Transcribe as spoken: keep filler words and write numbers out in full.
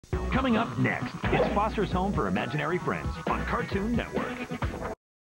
Coming up next, it's Foster's Home for Imaginary Friends on Cartoon Network.